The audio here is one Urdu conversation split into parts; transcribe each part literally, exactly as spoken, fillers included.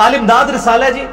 آل امداد رسالہ جی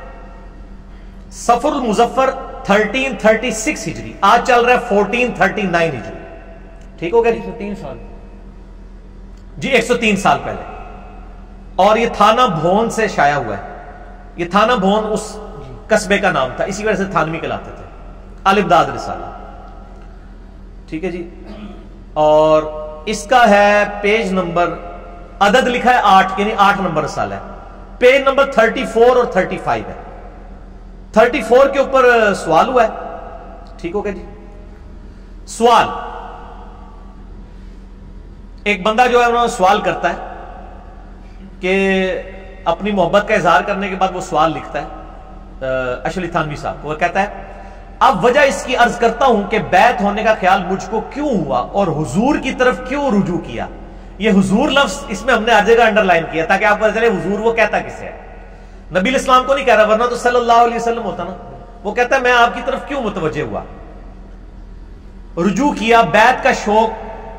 صفر المظفر تھرٹین تھرٹی سکس ہجری، آج چل رہا ہے فورٹین تھرٹی نائن ہجری، ٹھیک ہو گیا جی؟ تین سال جی، ایک سو تین سال پہلے. اور یہ تھانہ بھون سے شائع ہوا ہے. یہ تھانہ بھون اس قصبے کا نام تھا، اسی وجہ سے تھانوی کہلاتے تھے. آل امداد رسالہ، ٹھیک ہے جی. اور اس کا ہے پیج نمبر، عدد لکھا ہے آٹھ، یعنی آٹھ نمبر رسالہ ہے. پیج نمبر تھرٹی فور اور تھرٹی فائیو ہے. تھرٹی فور کے اوپر سوال ہوا ہے، ٹھیک ہو گیا جی. سوال، ایک بندہ جو ہے انہوں نے سوال کرتا ہے کہ اپنی محبت کا اظہار کرنے کے بعد وہ سوال لکھتا ہے اشرف علی تھانوی صاحب کو. وہ کہتا ہے اب وجہ اس کی عرض کرتا ہوں کہ بیعت ہونے کا خیال مجھ کو کیوں ہوا اور حضور کی طرف کیوں رجوع کیا. یہ حضور لفظ اس میں ہم نے ہر جگہ انڈر لائن کیا تاکہ آپ کو چلے حضور وہ کہتا کسے ہے. نبی علیہ السلام کو نہیں کہہ رہا، ورنہ تو صلی اللہ علیہ وسلم ہوتا نا. وہ کہتا ہے میں آپ کی طرف کیوں متوجہ ہوا، رجوع کیا. بیعت کا شوق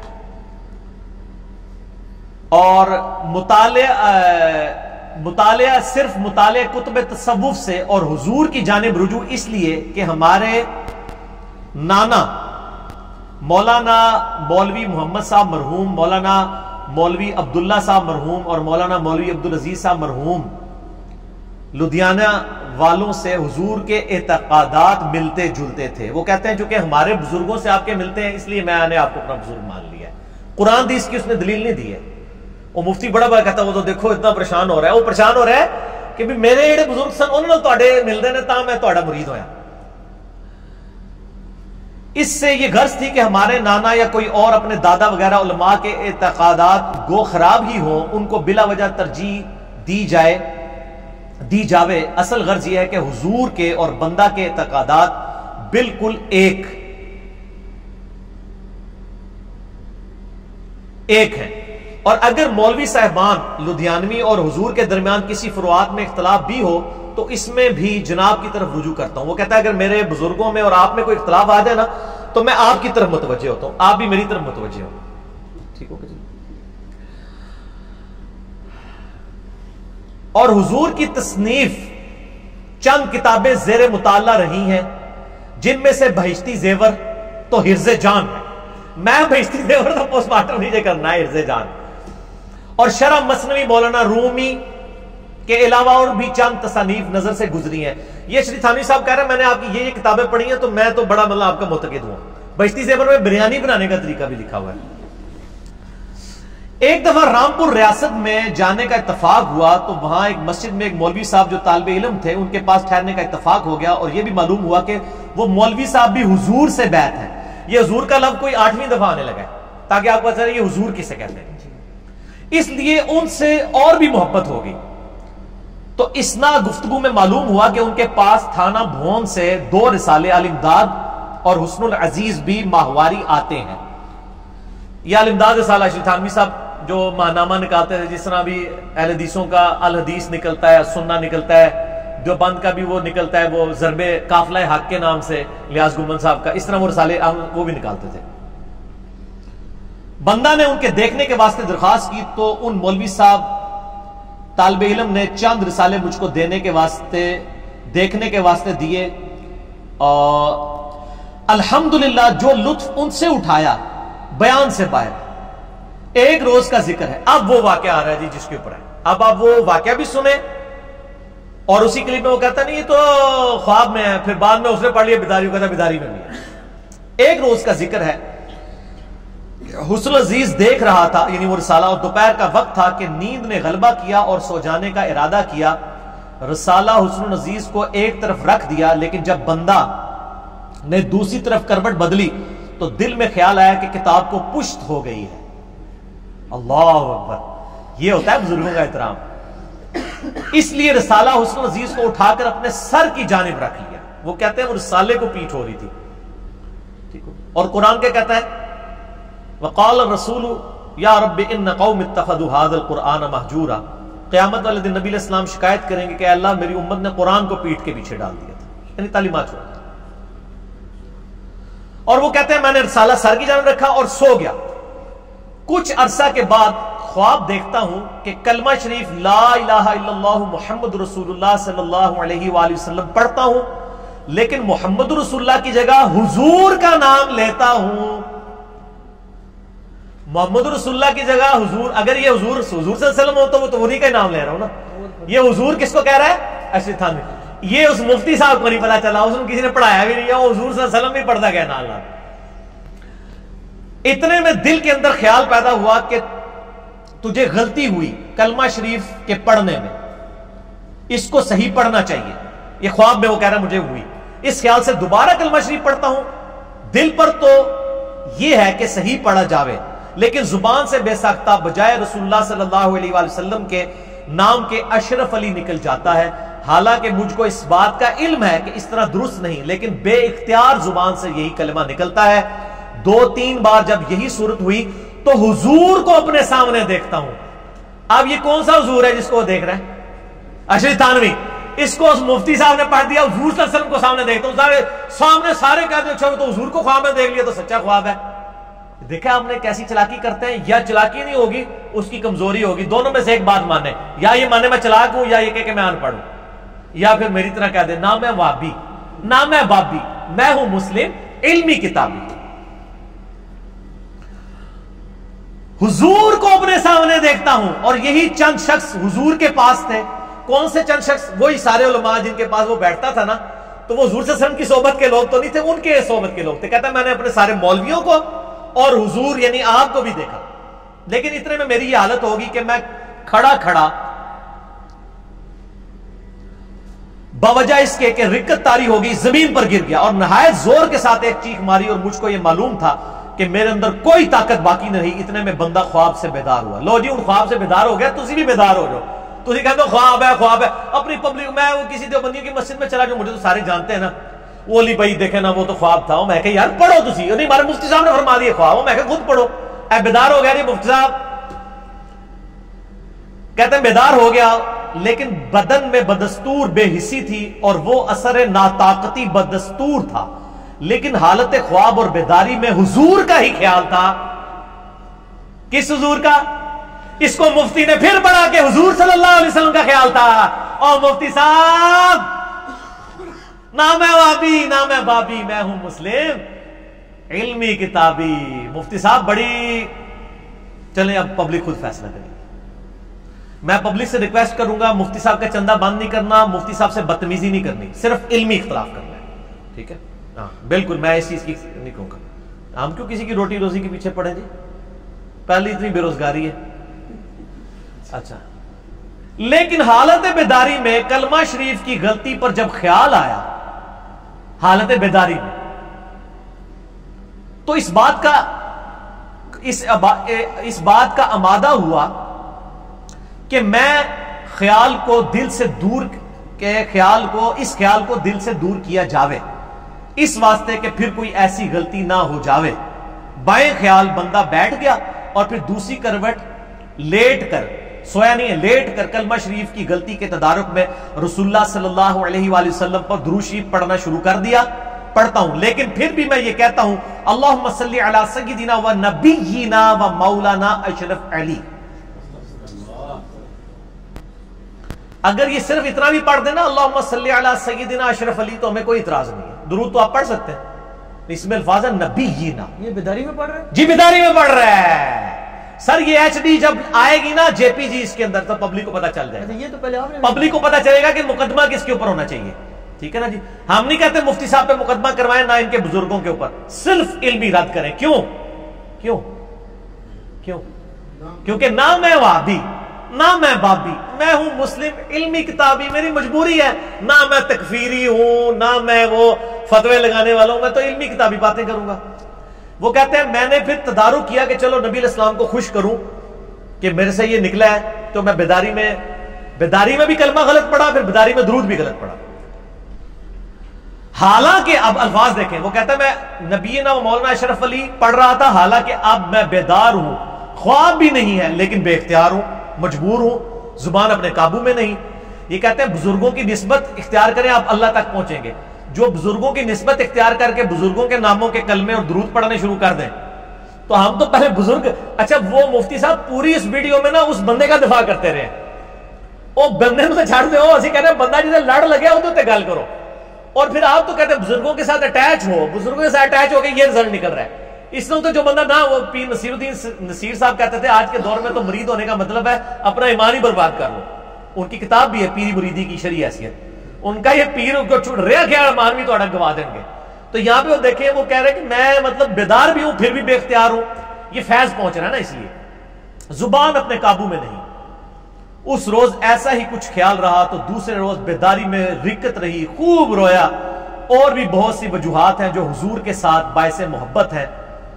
اور مطالعہ مطالعہ صرف مطالعہ کتب تصوف سے اور حضور کی جانب رجوع اس لیے کہ ہمارے نانا مولانا مولوی محمد صاحب مرحوم، مولانا مولوی عبداللہ صاحب مرحوم اور مولانا مولوی عبدالعزیز صاحب مرحوم لدھیانہ والوں سے حضور کے اعتقادات ملتے جلتے تھے. وہ کہتے ہیں چونکہ ہمارے بزرگوں سے آپ کے ملتے ہیں اس لیے میں نے آپ کو اپنا بزرگ مان لیا ہے. قرآن حدیث کی اس نے دلیل نہیں دی ہے. وہ مفتی بڑا بڑا کہتا ہے وہ تو دیکھو اتنا پریشان ہو رہا ہے. وہ پریشان ہو رہا ہے کہ بھی میرے جڑے بزرگ سن انہوں نے تواڈے ملدے نے تاں میں تواڈا مرید ہویا. اس سے یہ غرض تھی کہ ہمارے نانا یا کوئی اور اپنے دادا وغیرہ علماء کے اعتقادات گو خراب ہی ہوں ان کو بلا وجہ ترجیح دی جائے دی جاوے. اصل غرض یہ ہے کہ حضور کے اور بندہ کے اعتقادات بالکل ایک ایک ہیں. اور اگر مولوی صاحبان لدھیانوی اور حضور کے درمیان کسی فروعات میں اختلاف بھی ہو تو اس میں بھی جناب کی طرف رجوع کرتا ہوں. وہ کہتا ہے اگر میرے بزرگوں میں اور آپ میں کوئی اختلاف آ جائے نا تو میں آپ کی طرف متوجہ ہوتا ہوں، آپ بھی میری طرف متوجہ ہو. ٹھیک ہو گیا جی. اور حضور کی تصنیف چند کتابیں زیر مطالعہ رہی ہیں جن میں سے بہشتی زیور تو حرز جان ہے. میں بہشتی زیور تو پوسٹ مارٹم نہیں کرنا ہے، حرز جان. اور شرح مثنوی مولانا رومی کے علاوہ اور بھی چند تصانیف نظر سے گزری ہیں. یہ شریف تھانوی صاحب کہہ رہے ہیں میں نے آپ کی یہ یہ کتابیں پڑھی ہیں تو میں تو بڑا مطلب آپ کا معتقد ہوں. بہشتی زیور میں بریانی بنانے کا طریقہ بھی لکھا ہوا ہے. ایک دفعہ رامپور ریاست میں جانے کا اتفاق ہوا تو وہاں ایک مسجد میں ایک مولوی صاحب جو طالب علم تھے ان کے پاس ٹھہرنے کا اتفاق ہو گیا اور یہ بھی معلوم ہوا کہ وہ مولوی صاحب بھی حضور سے بیعت ہے. یہ حضور کا لفظ کوئی آٹھویں دفعہ آنے لگا ہے تاکہ آپ کو پتہ چلے یہ حضور کسے کہتے ہیں. اس لیے ان سے اور بھی محبت ہو گئی. تو اسنا گفتگو میں معلوم ہوا کہ ان کے پاس تھانہ بھون سے دو رسالے آل امداد اور حسن العزیز بھی ماہواری آتے ہیں. یہ آل امداد رسالہ شریف تھانوی صاحب جو ماہنامہ نکالتے ہیں، جس طرح بھی اہل حدیثوں کا الحدیث نکلتا ہے، سننا نکلتا ہے، دیوبند کا بھی وہ نکلتا ہے، وہ ضرب قافلہ حق کے نام سے لیاس گمن صاحب کا، اس طرح وہ رسالے وہ بھی نکالتے تھے. بندہ نے ان کے دیکھنے کے واسطے درخواست کی تو ان مولوی صاحب طالب علم نے چند رسالے مجھ کو دینے کے واسطے دیکھنے کے واسطے دیے. اور الحمدللہ جو لطف ان سے اٹھایا بیان سے باہر. ایک روز کا ذکر ہے، اب وہ واقعہ آ رہا ہے جی جس کے اوپر ہے. اب آپ وہ واقعہ بھی سنیں اور اسی کلپ میں وہ کہتا نہیں یہ تو خواب میں ہے، پھر بعد میں اس نے پڑھ لیا بیداری، کہتا بیداری میں بھی ہے. ایک روز کا ذکر ہے، حسن عزیز دیکھ رہا تھا، یعنی وہ رسالہ، اور دوپہر کا وقت تھا کہ نیند نے غلبہ کیا اور سو جانے کا ارادہ کیا. رسالہ حسن عزیز کو ایک طرف رکھ دیا، لیکن جب بندہ نے دوسری طرف کروٹ بدلی تو دل میں خیال آیا کہ کتاب کو پشت ہو گئی ہے. اللہ اکبر، یہ ہوتا ہے بزرگوں کا احترام. اس لیے رسالہ حسن عزیز کو اٹھا کر اپنے سر کی جانب رکھ لیا. وہ کہتے ہیں وہ رسالے کو پیٹ ہو رہی تھی. ٹھیک ہو. اور قرآن کیا کہتا ہے؟ وقال الرسول یا رب ان قوم اتخذوا هذا القرآن مہجورا. قیامت والے دن نبی علیہ السلام شکایت کریں گے کہ اللہ میری امت نے قرآن کو پیٹ کے پیچھے ڈال دیا تھا، یعنی تعلیمات چھوڑ. اور وہ کہتے ہیں میں نے رسالہ سر کی جانب رکھا اور سو گیا. کچھ عرصہ کے بعد خواب دیکھتا ہوں کہ کلمہ شریف لا الہ الا اللہ محمد رسول اللہ صلی اللہ علیہ وآلہ وسلم پڑھتا ہوں، لیکن محمد رسول اللہ کی جگہ حضور کا نام لیتا ہوں. محمد رسول اللہ کی جگہ حضور، اگر یہ حضور حضور صلی اللہ علیہ وسلم ہو تو وہ تو انہی کا نام لے رہا ہوں نا. یہ حضور کس کو کہہ رہا ہے؟ اشرف تھانوی. یہ اس مفتی صاحب کو نہیں پتا چلا، اس نے کسی نے پڑھایا بھی نہیں ہے، وہ حضور صلی اللہ علیہ وسلم بھی پڑھتا گیا نال نال. اتنے میں دل کے اندر خیال پیدا ہوا کہ تجھے غلطی ہوئی کلمہ شریف کے پڑھنے میں، اس کو صحیح پڑھنا چاہیے. یہ خواب میں وہ کہہ رہا مجھے ہوئی. اس خیال سے دوبارہ کلمہ شریف پڑھتا ہوں. دل پر تو یہ ہے کہ صحیح پڑھا جاوے، لیکن زبان سے بے ساختہ بجائے رسول اللہ صلی اللہ علیہ وآلہ وسلم کے نام کے اشرف علی نکل جاتا ہے. حالانکہ مجھ کو اس بات کا علم ہے کہ اس طرح درست نہیں، لیکن بے اختیار زبان سے یہی کلمہ نکلتا ہے. دو تین بار جب یہی صورت ہوئی تو حضور کو اپنے سامنے دیکھتا ہوں. اب یہ کون سا حضور ہے جس کو وہ دیکھ رہا ہے؟ اشرف تھانوی. اس کو اس مفتی صاحب نے پڑھ دیا، حضور صلی اللہ علیہ وسلم کو سامنے دیکھتا ہوں. سارے سامنے سارے کہتے ہیں اچھا تو حضور کو خواب میں دیکھ لیا تو سچا خواب ہے. دیکھا آپ نے کیسی چلاکی کرتے ہیں. یا چلاکی نہیں ہوگی، اس کی کمزوری ہوگی. دونوں میں سے ایک بات مانے، یا یہ مانے میں چلاک ہوں، یا یہ کہ میں ان پڑھ ہوں، یا پھر میری طرح کہہ دے نہ میں وابی نہ میں بابی، میں ہوں مسلم علمی کتابی. حضور کو اپنے سامنے دیکھتا ہوں، اور یہی چند شخص حضور کے پاس تھے. کون سے چند شخص؟ وہی سارے علماء جن کے پاس وہ بیٹھتا تھا نا، تو وہ حضور صلی اللہ علیہ وسلم کی صحبت کے لوگ تو نہیں تھے، ان کے صحبت کے لوگ تھے. کہتا ہے میں نے اپنے سارے مولویوں کو اور حضور یعنی آپ کو بھی دیکھا، لیکن اتنے میں میری یہ حالت ہوگی کہ میں کھڑا کھڑا بوجہ اس کے کہ رکت تاری ہو گئی، زمین پر گر گیا اور نہایت زور کے ساتھ ایک چیخ ماری، اور مجھ کو یہ معلوم تھا کہ میرے اندر کوئی طاقت باقی نہیں. اتنے میں بندہ خواب سے بیدار ہوا. لو جی ان خواب سے بیدار ہو گیا، تسی بھی بیدار ہو جاؤ. تسی کہتے ہو خواب ہے خواب ہے. اپنی پبلک میں وہ کسی دیوبندیوں کی مسجد میں چلا جو مجھے تو سارے جانتے ہیں نا، وہ علی بھائی دیکھے نا وہ تو خواب تھا. میں کہ یار پڑھو تسی، نہیں ہمارے مفتی صاحب نے فرما دیے خواب. میں کہ خود پڑھو. اے بیدار ہو گیا جی مفتی صاحب؟ کہتے ہیں بیدار ہو گیا، لیکن بدن میں بدستور بے حسی تھی، اور وہ اثر ناطاقتی بدستور تھا. لیکن حالت خواب اور بیداری میں حضور کا ہی خیال تھا. کس حضور کا؟ اس کو مفتی نے پھر پڑھا کہ حضور صلی اللہ علیہ وسلم کا خیال تھا. اور مفتی صاحب نہ میں وابی نہ میں بابی، میں ہوں مسلم علمی کتابی. مفتی صاحب بڑی، چلیں اب پبلک خود فیصلہ کرے. میں پبلک سے ریکویسٹ کروں گا مفتی صاحب کا چندہ بند نہیں کرنا، مفتی صاحب سے بدتمیزی نہیں کرنی، صرف علمی اختلاف کرنا ہے. ٹھیک ہے؟ ہاں بالکل، میں اس چیز کی نہیں کہوں گا. ہم کیوں کسی کی روٹی روزی کے پیچھے پڑے جی؟ پہلی اتنی بے روزگاری ہے. اچھا، لیکن حالت بیداری میں کلمہ شریف کی غلطی پر جب خیال آیا حالت بیداری میں، تو اس بات کا اس اس بات کا آمادہ ہوا کہ میں خیال کو دل سے دور کے خیال کو اس خیال کو دل سے دور کیا جاوے، اس واسطے کہ پھر کوئی ایسی غلطی نہ ہو جاوے. بائیں خیال بندہ بیٹھ گیا اور پھر دوسری کروٹ لیٹ کر، سویا نہیں ہے، لیٹ کر کلمہ شریف کی غلطی کے تدارک میں رسول اللہ صلی اللہ علیہ وآلہ وسلم پر درود شریف پڑھنا شروع کر دیا. پڑھتا ہوں، لیکن پھر بھی میں یہ کہتا ہوں اللہم صلی علی سیدنا و نبینا و مولانا اشرف علی. اگر یہ صرف اتنا بھی پڑھ دینا اللہم صلی علی سیدنا اشرف علی تو ہمیں کوئی اعتراض نہیں ہے. درود تو آپ پڑھ سکتے ہیں، اس میں الفاظ ہے نبینا. یہ بیداری میں پڑھ رہے ہیں جی؟ بیداری میں پڑھ رہے ہیں سر. یہ ایچ ڈی جب آئے گی نا جے پی جی اس کے اندر تو پبلک کو پتا چل جائے گا. یہ تو پہلے پبلک کو پتا چلے گا کہ مقدمہ کس کے اوپر ہونا چاہیے. ٹھیک ہے نا جی؟ ہم نہیں کہتے مفتی صاحب پہ مقدمہ کروائیں، نہ ان کے بزرگوں کے اوپر، صرف علمی رد کریں. کیوں کیوں کیوں کیونکہ نہ میں وہابی نہ میں بابی، میں ہوں مسلم علمی کتابی. میری مجبوری ہے، نہ میں تکفیری ہوں نہ میں وہ فتوے لگانے والا ہوں، میں تو علمی کتابی باتیں کروں گا. وہ کہتے ہیں میں نے پھر تدارک کیا کہ چلو نبی علیہ السلام کو خوش کروں کہ میرے سے یہ نکلا ہے، تو میں بیداری میں بیداری میں بھی کلمہ غلط پڑھا، پھر بیداری میں درود بھی غلط پڑھا. حالانکہ اب الفاظ دیکھیں، وہ کہتا ہے میں نبینا و مولانا اشرف علی پڑھ رہا تھا، حالانکہ اب میں بیدار ہوں، خواب بھی نہیں ہے لیکن بے اختیار ہوں، مجبور ہوں، زبان اپنے قابو میں نہیں. یہ کہتے ہیں بزرگوں کی نسبت اختیار کریں آپ اللہ تک پہنچیں گے. جو بزرگوں کی نسبت اختیار کر کے بزرگوں کے ناموں کے کلمے اور درود پڑھنے شروع کر دیں تو ہم تو پہلے بزرگ، اچھا وہ مفتی صاحب پوری اس ویڈیو میں نا اس بندے کا دفاع کرتے رہے، او بندے تو چھاڑ دے، اسی کہتے ہیں بندہ جسے لڑ لگیا وہ تو گل کرو، اور پھر آپ تو کہتے ہیں بزرگوں کے ساتھ اٹیچ ہو، بزرگوں کے ساتھ اٹیچ ہو کے یہ رزلٹ نکل رہا ہے۔ اس طرح تو جو بندہ نہ، وہ پیر نصیر الدین نصیر صاحب کہتے تھے آج کے دور میں تو مرید ہونے کا مطلب ہے اپنا ایمان ہی برباد کر لو، ان کی کتاب بھی ہے پیری مریدی کی شرعی حیثیت، ان کا یہ پیر کو چھوڑ رہا خیال مانوی تو گوا دیں گے۔ تو یہاں پہ وہ دیکھیں وہ کہہ رہے کہ میں مطلب بیدار بھی ہوں پھر بھی بے اختیار ہوں، یہ فیض پہنچ رہا ہے نا، اس لیے زبان اپنے قابو میں نہیں۔ اس روز ایسا ہی کچھ خیال رہا تو دوسرے روز بیداری میں رکت رہی، خوب رویا، اور بھی بہت سی وجوہات ہیں جو حضور کے ساتھ باعث محبت ہیں،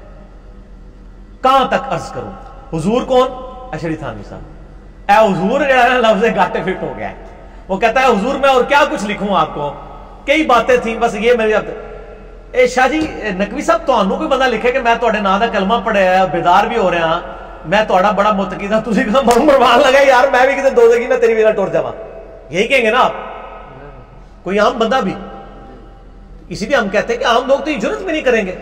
کہاں تک عرض کروں۔ حضور کون؟ اشری تھانوی صاحب۔ اے حضور جو ہے لفظ گاٹے فٹ ہو گیا ہے، وہ کہتا ہے حضور میں اور کیا کچھ لکھوں آپ کو، کئی باتیں تھیں بس یہ میری اب اے شاہ جی نقوی صاحب تانوں کوئی بندہ لکھے کہ میں تواڈے نام دا کلمہ پڑھیا ہے، بیدار بھی ہو رہا ہاں، میں تواڈا بڑا متقی ہاں، تسی کہاں مروں مرمان لگا یار میں بھی کتے دوزخی نہ تیری وجہ ٹر جاواں، یہی کہیں گے نا آپ، کوئی عام بندہ بھی۔ اسی لیے ہم کہتے ہیں کہ عام لوگ تو یہ جرات بھی نہیں کریں گے۔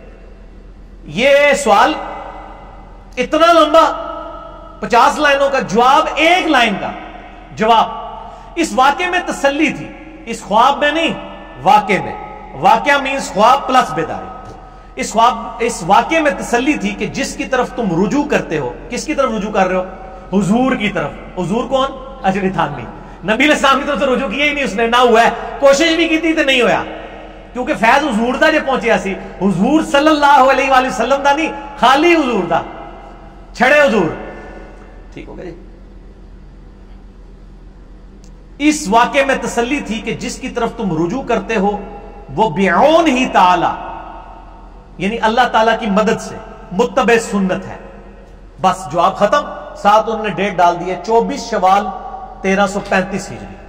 یہ سوال اتنا لمبا، پچاس لائنوں کا جواب، ایک لائن کا جواب۔ اس واقعے میں تسلی تھی، اس خواب میں نہیں، واقعے میں۔ واقعہ مینس خواب پلس بیداری۔ اس خواب اس واقعے میں تسلی تھی کہ جس کی طرف تم رجوع کرتے ہو، کس کی طرف رجوع کر رہے ہو؟ حضور کی طرف۔ حضور کون؟ اشری تھانوی۔ نبی علیہ السلام کی طرف سے رجوع کیا ہی نہیں اس نے، نہ ہوا ہے، کوشش بھی کی تھی تو نہیں ہوا، کیونکہ فیض حضور دا جو پہنچیا سی، حضور صلی اللہ علیہ وآلہ وسلم دا نہیں، خالی حضور دا، چھڑے حضور۔ ٹھیک ہو گیا جی۔ اس واقعے میں تسلی تھی کہ جس کی طرف تم رجوع کرتے ہو وہ بعون ہی تعالی، یعنی اللہ تعالیٰ کی مدد سے متبع سنت ہے۔ بس جواب ختم۔ ساتھ انہوں نے ڈیٹ ڈال دی ہے چوبیس شوال تیرہ سو پینتیس ہجری۔